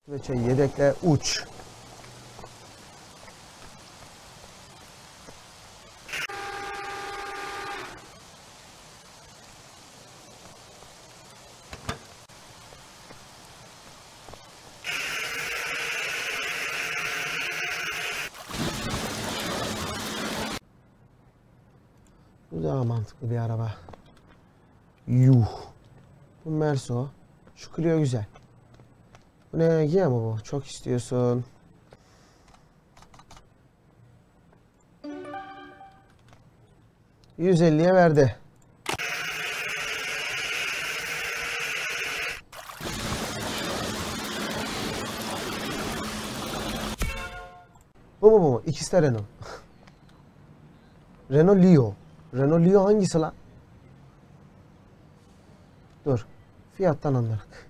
Ve yedekle uç. Bu daha mantıklı bir araba. Yuh. Bu Merso. Şu Clio güzel. Bu ne? Yine mi bu? Çok istiyorsun. %150'ye verdi. Bu mu? İkisi de Renault. Renault Leo. Renault Leo hangisi lan? Dur. Fiyattan anladık.